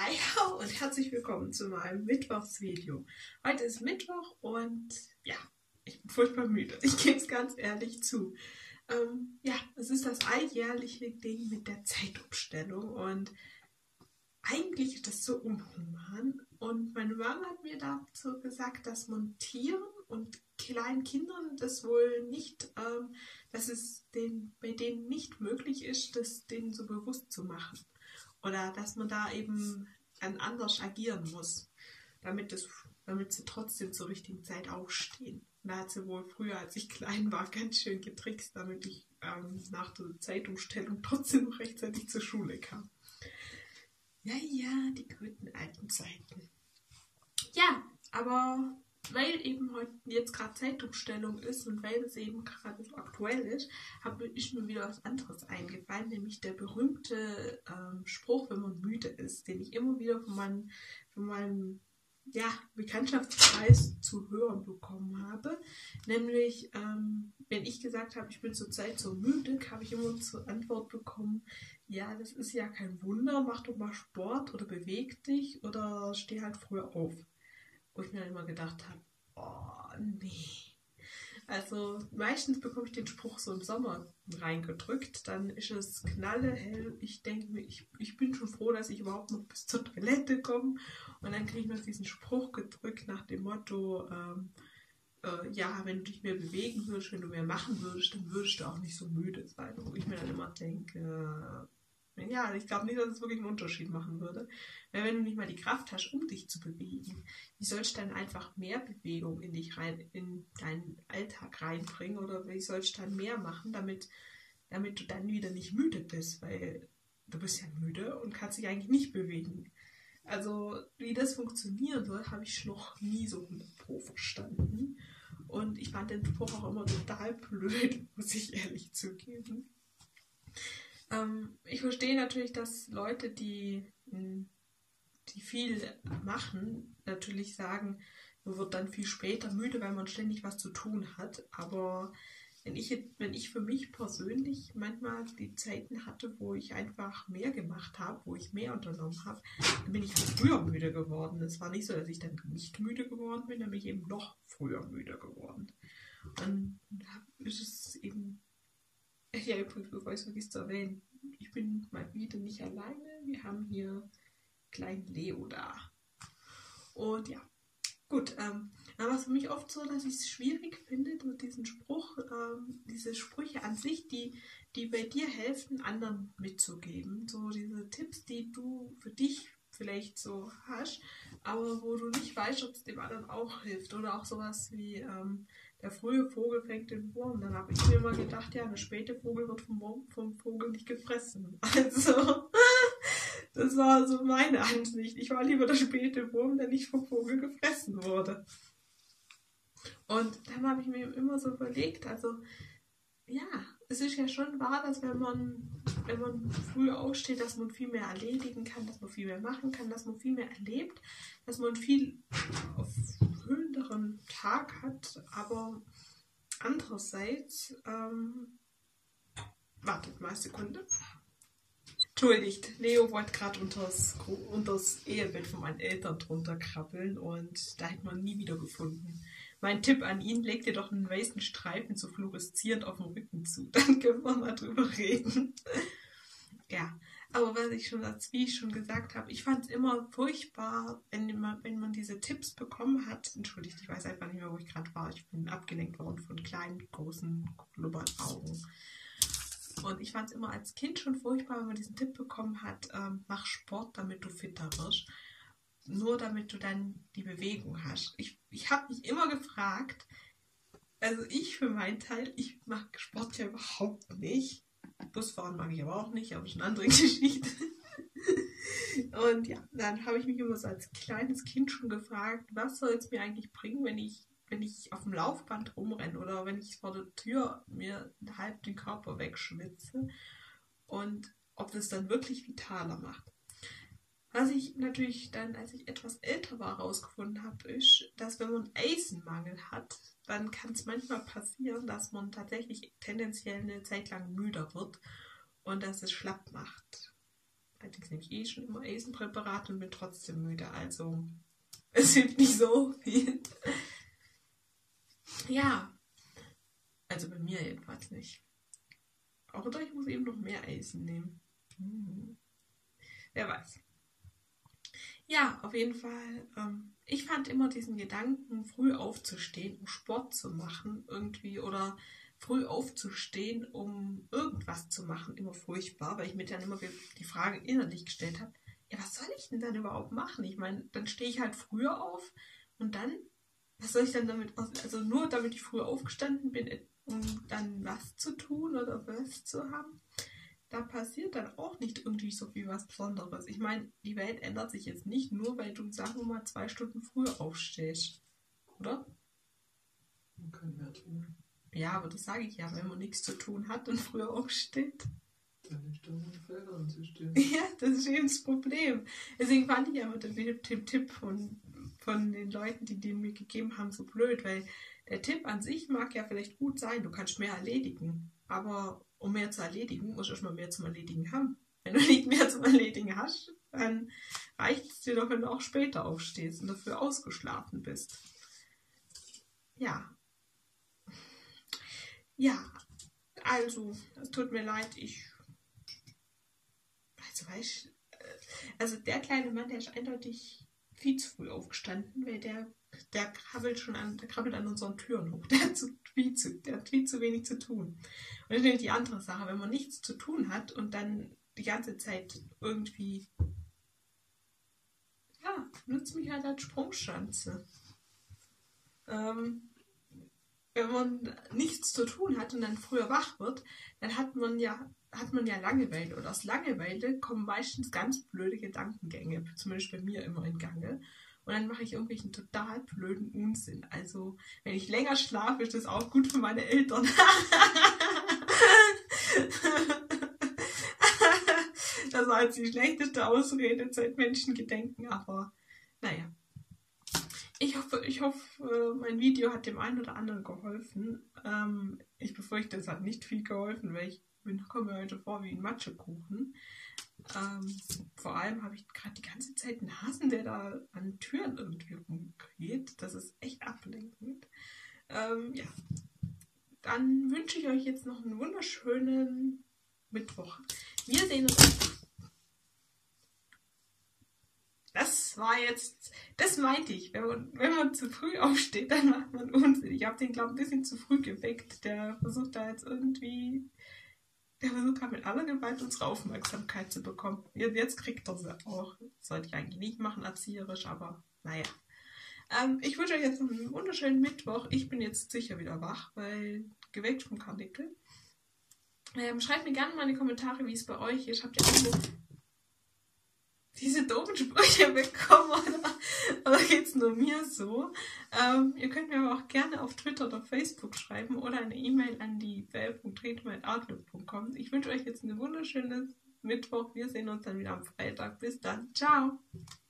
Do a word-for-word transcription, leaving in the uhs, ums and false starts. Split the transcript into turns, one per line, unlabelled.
Hi und herzlich willkommen zu meinem Mittwochsvideo. Heute ist Mittwoch und ja, ich bin furchtbar müde. Ich gebe es ganz ehrlich zu. Ähm, ja, es ist das alljährliche Ding mit der Zeitumstellung und eigentlich ist das so unhuman. Und meine Mama hat mir dazu gesagt, dass Montieren und kleinen Kindern das wohl nicht, ähm, dass es den, bei denen nicht möglich ist, das denen so bewusst zu machen. Oder dass man da eben dann anders agieren muss, damit, es, damit sie trotzdem zur richtigen Zeit aufstehen. Und da hat sie wohl früher, als ich klein war, ganz schön getrickst, damit ich ähm, nach der Zeitumstellung trotzdem noch rechtzeitig zur Schule kam. Ja, ja, die guten alten Zeiten. Ja, aber weil eben heute jetzt gerade Zeitumstellung ist und weil es eben gerade so aktuell ist, habe ich mir wieder was anderes eingefallen, nämlich der berühmte ähm, Spruch, wenn man müde ist, den ich immer wieder von meinem, von meinem ja, Bekanntschaftskreis zu hören bekommen habe. Nämlich, ähm, wenn ich gesagt habe, ich bin zurzeit so müde, habe ich immer zur Antwort bekommen, ja, das ist ja kein Wunder, mach doch mal Sport oder beweg dich oder steh halt früher auf. Wo ich mir dann immer gedacht habe, oh nee. Also meistens bekomme ich den Spruch so im Sommer reingedrückt, dann ist es knallehell. Ich denke mir, ich, ich bin schon froh, dass ich überhaupt noch bis zur Toilette komme. Und dann kriege ich noch diesen Spruch gedrückt nach dem Motto, ähm, äh, ja, wenn du dich mehr bewegen würdest, wenn du mehr machen würdest, dann würdest du auch nicht so müde sein. Wo ich mir dann immer denke, äh, ja, ich glaube nicht, dass es wirklich einen Unterschied machen würde. Weil wenn du nicht mal die Kraft hast, um dich zu bewegen, wie sollst du dann einfach mehr Bewegung in dich rein, in deinen Alltag reinbringen oder wie sollst du dann mehr machen, damit, damit du dann wieder nicht müde bist, weil du bist ja müde und kannst dich eigentlich nicht bewegen. Also wie das funktionieren soll, habe ich noch nie so hundert Pro verstanden. Und ich fand den Spruch auch immer total blöd, muss ich ehrlich zugeben. Ähm, ich verstehe natürlich, dass Leute, die, die viel machen, natürlich sagen, man wird dann viel später müde, weil man ständig was zu tun hat. Aber wenn ich, wenn ich für mich persönlich manchmal die Zeiten hatte, wo ich einfach mehr gemacht habe, wo ich mehr unternommen habe, dann bin ich halt früher müde geworden. Es war nicht so, dass ich dann nicht müde geworden bin, dann bin ich eben noch früher müde geworden. Dann ist es eben, ja, übrigens, bevor ich es vergesse zu erwähnen, ich bin mal wieder nicht alleine. Wir haben hier kleinen Leo da. Und ja, gut, ähm, aber es ist für mich oft so, dass ich es schwierig finde, mit diesem Spruch, ähm, diese Sprüche an sich, die, die bei dir helfen, anderen mitzugeben. So diese Tipps, die du für dich vielleicht so hast, aber wo du nicht weißt, ob es dem anderen auch hilft. Oder auch sowas wie, ähm, der frühe Vogel fängt den Wurm. Dann habe ich mir mal gedacht, ja, der späte Vogel wird vom, Wurm, vom Vogel nicht gefressen. Also, das war so meine Ansicht. Ich war lieber der späte Wurm, der nicht vom Vogel gefressen wurde. Und dann habe ich mir immer so überlegt, also ja, es ist ja schon wahr, dass wenn man, wenn man früh aufsteht, dass man viel mehr erledigen kann, dass man viel mehr machen kann, dass man viel mehr erlebt, dass man viel erfüllenderen Tag hat, aber andererseits, ähm, wartet mal eine Sekunde. Entschuldigt, Leo wollte gerade unters, unters Ehebett von meinen Eltern drunter krabbeln und da hätte man nie wieder gefunden. Mein Tipp an ihn, leg dir doch einen weißen Streifen so fluoreszierend auf dem Rücken zu. Dann können wir mal drüber reden. Ja, aber was ich schon, wie ich schon gesagt habe, ich fand es immer furchtbar, wenn man, wenn man diese Tipps bekommen hat. Entschuldigt, ich weiß einfach nicht mehr, wo ich gerade war. Ich bin abgelenkt worden von kleinen, großen, glubbernden Augen. Und ich fand es immer als Kind schon furchtbar, wenn man diesen Tipp bekommen hat, ähm, mach Sport, damit du fitter wirst. Nur damit du dann die Bewegung hast. Ich, ich habe mich immer gefragt, also ich für meinen Teil, ich mag Sport ja überhaupt nicht. Busfahren mag ich aber auch nicht, aber das ist eine andere Geschichte. Und ja, dann habe ich mich immer so als kleines Kind schon gefragt, was soll es mir eigentlich bringen, wenn ich, wenn ich auf dem Laufband rumrenne oder wenn ich vor der Tür mir halb den Körper wegschwitze und ob das dann wirklich vitaler macht. Was ich natürlich dann, als ich etwas älter war, herausgefunden habe, ist, dass wenn man Eisenmangel hat, dann kann es manchmal passieren, dass man tatsächlich tendenziell eine Zeit lang müder wird und dass es schlapp macht. Freitags nehme ich eh schon immer Eisenpräparat und bin trotzdem müde. Also es hilft nicht so viel. Ja, also bei mir jedenfalls nicht. Oder ich muss eben noch mehr Eisen nehmen. Hm. Wer weiß. Ja, auf jeden Fall. Ähm, ich fand immer diesen Gedanken, früh aufzustehen, um Sport zu machen irgendwie oder früh aufzustehen, um irgendwas zu machen, immer furchtbar, weil ich mir dann immer die Frage innerlich gestellt habe, ja, was soll ich denn dann überhaupt machen? Ich meine, dann stehe ich halt früher auf und dann, was soll ich dann damit, also nur damit ich früher aufgestanden bin, um dann was zu tun oder was zu haben? Da passiert dann auch nicht irgendwie so viel was Besonderes. Ich meine, die Welt ändert sich jetzt nicht nur, weil du, sagen wir mal, zwei Stunden früher aufstehst. Oder?
Man kann mehr tun.
Ja, aber das sage ich ja, wenn man nichts zu tun hat und früher aufsteht.
Dann nicht um die Felder anzustehen.
Ja, das ist eben das Problem. Deswegen fand ich ja immer den, den Tipp von, von den Leuten, die den mir gegeben haben, so blöd, weil der Tipp an sich mag ja vielleicht gut sein, du kannst mehr erledigen, aber um mehr zu erledigen, musst du erstmal mehr zum Erledigen haben. Wenn du nicht mehr zum Erledigen hast, dann reicht es dir doch, wenn du auch später aufstehst und dafür ausgeschlafen bist. Ja. Ja, also, es tut mir leid, ich... Also, weißt, also der kleine Mann, der ist eindeutig viel zu früh aufgestanden, weil der, der krabbelt schon an, der krabbelt an unseren Türen hoch. Der hat, zu, viel zu, der hat viel zu wenig zu tun. Und das ist nämlich die andere Sache, wenn man nichts zu tun hat und dann die ganze Zeit irgendwie, ja, nutzt mich halt als Sprungschanze. Ähm, wenn man nichts zu tun hat und dann früher wach wird, dann hat man ja hat man ja Langeweile und aus Langeweile kommen meistens ganz blöde Gedankengänge, zumindest bei mir immer in Gange. Und dann mache ich irgendwelchen total blöden Unsinn. Also, wenn ich länger schlafe, ist das auch gut für meine Eltern. Das war jetzt die schlechteste Ausrede seit Menschengedenken, aber naja. Ich hoffe, ich hoffe, mein Video hat dem einen oder anderen geholfen. Ähm, ich befürchte, es hat nicht viel geholfen, weil ich bin, komme mir heute vor wie ein Matschekuchen. Ähm, vor allem habe ich gerade die ganze Zeit einen Hasen, der da an Türen irgendwie rumgeht. Das ist echt ablenkend. Ähm, ja. Dann wünsche ich euch jetzt noch einen wunderschönen Mittwoch. Wir sehen uns. Das war jetzt, das meinte ich. Wenn man, wenn man zu früh aufsteht, dann macht man Unsinn. Ich habe den, glaube ich, ein bisschen zu früh geweckt. Der versucht da jetzt irgendwie, der versucht halt mit aller Gewalt unsere Aufmerksamkeit zu bekommen. Jetzt kriegt er sie auch. Das sollte ich eigentlich nicht machen, erzieherisch, aber naja. Ähm, ich wünsche euch jetzt noch einen wunderschönen Mittwoch. Ich bin jetzt sicher wieder wach, weil geweckt vom Karnickel. Ähm, schreibt mir gerne mal in die Kommentare, wie es bei euch ist. Habt ihr auch so diese doofen Sprüche bekommen oder, oder geht es nur mir so? Ähm, ihr könnt mir aber auch gerne auf Twitter oder Facebook schreiben oder eine E-Mail an die bell punkt redmann at outlook punkt com. Ich wünsche euch jetzt einen wunderschönen Mittwoch. Wir sehen uns dann wieder am Freitag. Bis dann. Ciao.